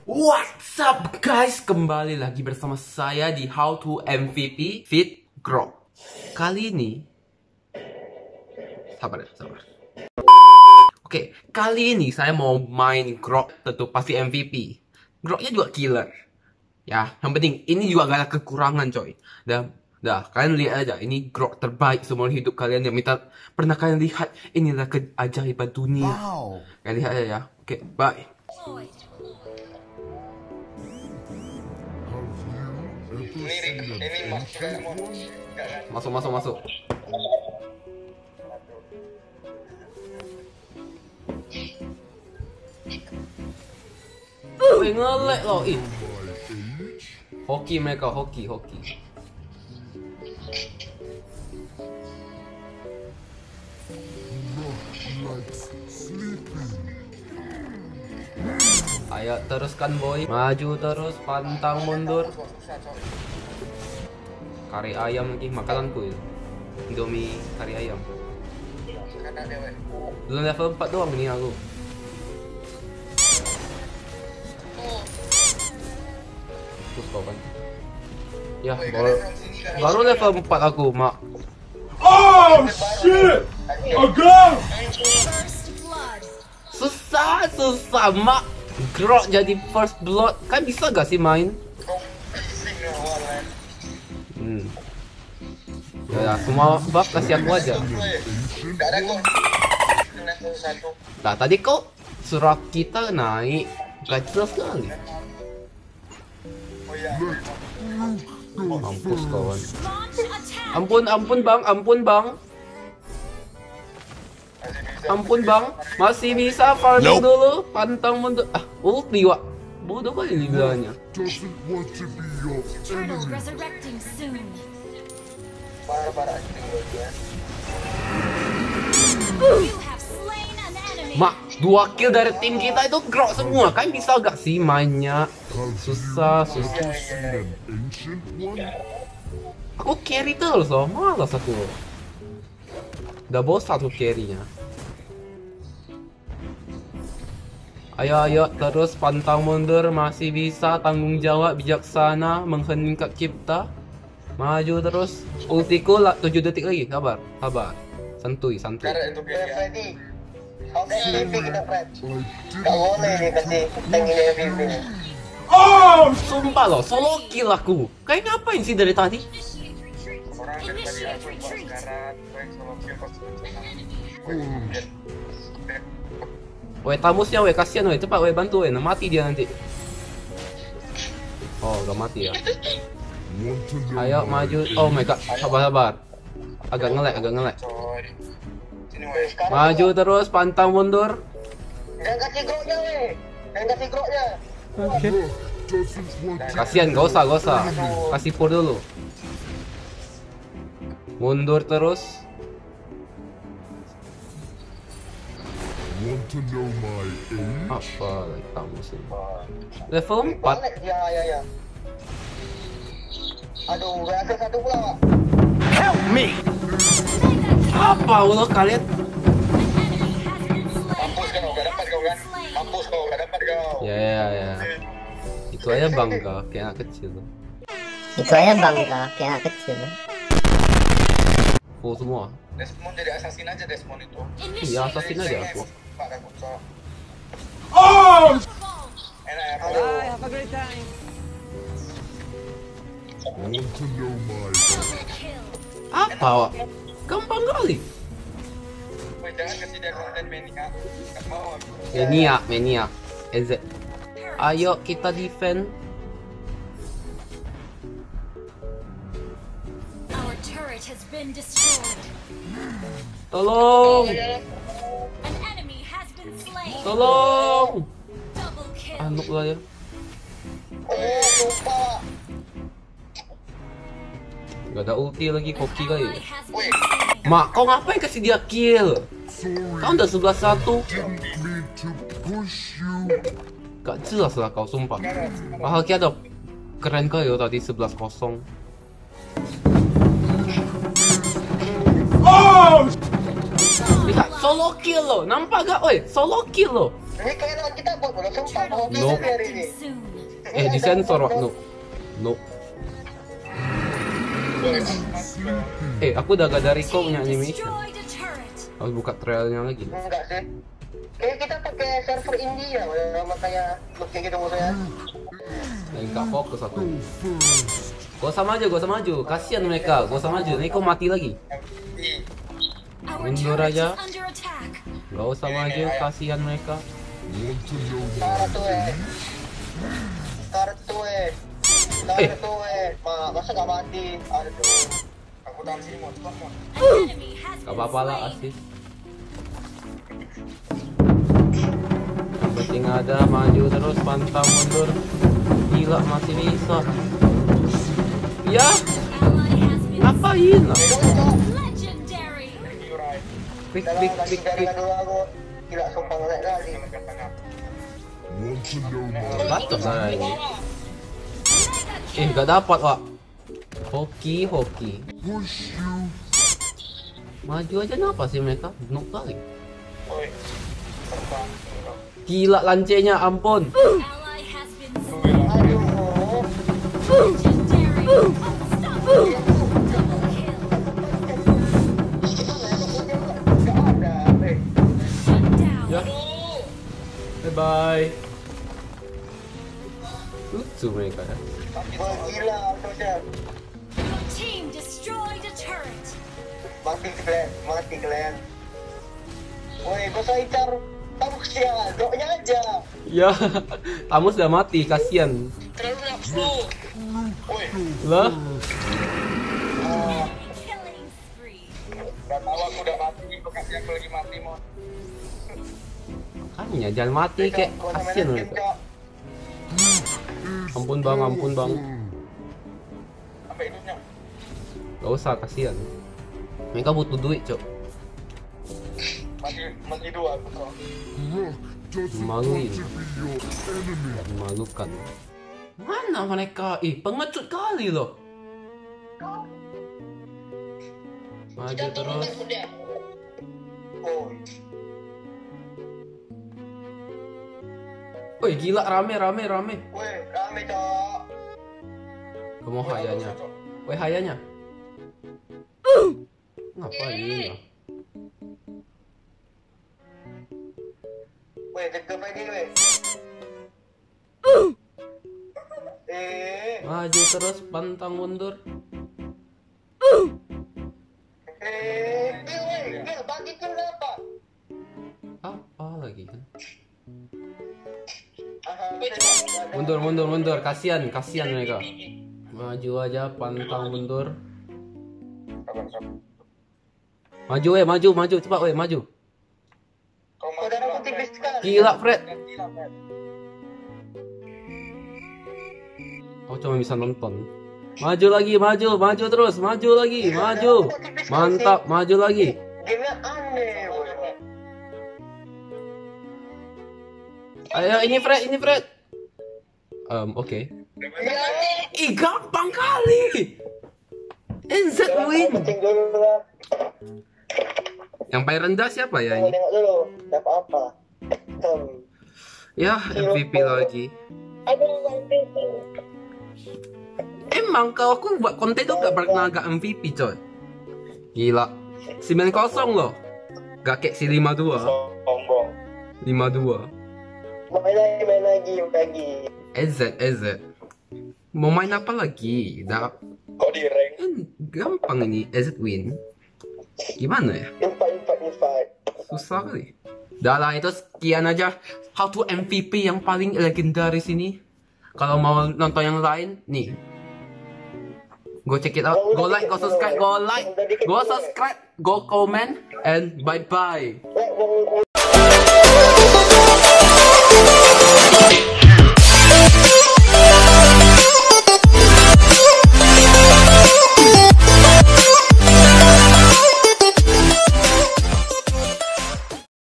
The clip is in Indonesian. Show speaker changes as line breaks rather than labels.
What's up guys, kembali lagi bersama saya di How to MVP Feed Grok. Kali ini sabar. Oke, kali ini saya mau main Grok, tentu pasti MVP. Groknya juga killer. Ya, yang penting ini juga gak ada kekurangan coy. Dah, kalian lihat aja, ini Grok terbaik seumur hidup kalian yang pernah kalian lihat. Inilah keajaiban dunia. Wow. Kalian lihat aja ya. Oke, bye. Masuk. Ngelek loh, hoki mereka, hoki. Ayo teruskan boy, maju terus, pantang mundur. Kari ayam lagi, makananku ya. Indomie kari ayam. Belum level 4 doang nih aku. Terus kau kan. Ya, baru level 4 aku, mak.
Oh shit! Agam!
Susah, mak. Grok jadi first blood. Kan bisa gak sih main? Ya, semua buff kasih aku aja. Nah, tadi kok surat kita naik kecil sekali. Mampus kawan. Ampun bang, masih bisa farming dulu, pantang mundur. Ulti wak. Bodoh kali dibilangnya. Mak, 2 kill dari tim kita itu Grok semua. Kan bisa gak sih mainnya? Susah. Aku carry terus loh, malas aku. Udah bosan aku carry-nya. Ayo terus pantang mundur, masih bisa, tanggung jawab, bijaksana, mengheningkan cipta. Maju terus. Ultiku 7 detik lagi, sabar. Santuy.
Oke, MVP kita Fred. Gak boleh nih kasih tank ini MVP.
Oh, sumpah loh, solo kill aku. Kayak ngapain sih dari tadi?
Orang dari tadi aku sekarang solo kill pas.
Weh, tamusnya weh, kasihan weh, cepat weh, bantu weh, mati dia nanti. Oh, gak mati ya. Ayo maju. Oh my god, sabar. Agak ngelek. Maju terus, pantang mundur.
Jangan kasih groknya weh.
Oke. Kasihan, gak usah. Kasih pour dulu. Mundur terus. Apa lagi kamu sih? Level 4.
Ya. Aduh, berhasil satu pula, Pak.
Help me. Apa ulah kalian?
Mampus kau, gak dapat kau kan?
Ya. Itu aja bangga, kayak anak kecil. Full semua.
Desmond jadi assassin aja Desmond itu.
Iya, assassin aja aku.
Oh!
Enak ya,
Bye, have a great time.
Apa wak? Gampang kali.
Jangan kasih Desmond dan Menia. Gak mau aku.
Menia. EZ. Ayo kita defend.
Our turret has been destroyed.
Tolong.
An enemy has been slain.
Tolong.
Double kill.
Anuk lah ya.
Lupa.
Gak ada ulti lagi, koki kali.
Ally has been slain.
Mak, kau ngapain kasih dia kill? Kau udah 11-1. Gak jelas lah kau, sumpah. Padahal kita ada keren kali yo tadi 11-0.
Oh!
Lihat, solo kill lo. Nampak gak, woi? Solo kill lo.
Ini kayak lawan kita buat bola sumpah. Mau
Nope.
kita hari ini.
Soon.
Disensor wak. No. Aku udah gak dari kau punya animation.
Destroyed a turret.
Harus buka trailnya lagi.
Enggak sih. Kayak kita pakai server India, sama kayak kayak gitu maksudnya.
Gak fokus aku. Gak usah maju. Kasihan mereka. Gak usah maju. Nih kau mati lagi.
Our
Mundur
turret is
aja.
under attack.
Gak usah maju. Kasihan mereka.
Kartu masa gak mati? Aduh. Aku tahan sini mod.
An enemy has
Gak
been
apa-apa lah
slain.
asis. Yang penting ada maju terus pantang mundur. Gila masih bisa. Ya,
Ally has been
ngapain lah?
legendary.
Klik.
Dulu aku gila sumpah ngelek kali.
Batuk lah ini. Gak dapat wak. Hoki. Maju aja kenapa sih mereka? Noob kali. Gila lancenya ampun.
Ally has been slain.
Aduh.
Legendary. Unstoppable. Double kill.
Gak ada.
Shut down.
Ya. Bye bye. Lucu mereka ya.
Wah gila terusnya.
Your team destroyed a turret.
Mati kalian. Woi, gak usah incar Tamus ya, doknya aja.
Ya, Tamus udah mati, kasihan.
Terlalu nafsu. Woi,
Lah,
Killing spree.
gak tahu aku udah mati, kok kasih aku lagi mati mau.
makanya jangan mati kayak kasihan mereka. Ampun bang.
Sampai hidupnya.
Gak usah, kasihan. Mereka butuh duit, cok.
Masih dua aku kok.
Maluin. Memalukan. Mana mereka? Pengecut kali loh. Maju terus.
Oh,
Woi, gila rame.
woi, rame cok.
Kamu hayanya. Woi, hayanya. Ngapain lah?
Woi, cekep lagi woi.
Maju terus, pantang mundur.
Kill woi, kill, bagi kill apa?
Apa lagi kan?
Mundur.
Mundur. Kasihan mereka. Maju aja, pantang mundur. Maju, cepat weh, maju.
Saudaraku tipis sekali.
Gila, Fred. Aku cuma bisa nonton. Maju lagi, maju terus, maju lagi, maju. Mantap, maju lagi.
Gamenya aneh woi.
Ayo, ini Fred. Oke. Gampang kali. NZ win.
Kencing dulu lah.
Yang paling rendah siapa ya
Mau
ini?
nengok dulu, dapat apa?
Ya, MVP lagi.
Ada MVP.
Emang kalau aku buat konten tuh gak pernah agak MVP coy. Gila. 9-0 loh. Gak kayak si 5-2.
Sombong.
5-2.
Main lagi.
EZ. Mau main apa lagi? Dah
Kok di rank?
kan gampang ini EZ win. Gimana ya?
Invite.
Susah kali. Dah lah, itu sekian aja how to MVP yang paling legendaris ini. Kalau mau nonton yang lain, nih. Go check it out. Go like, go subscribe, go comment, and bye-bye.
Woi,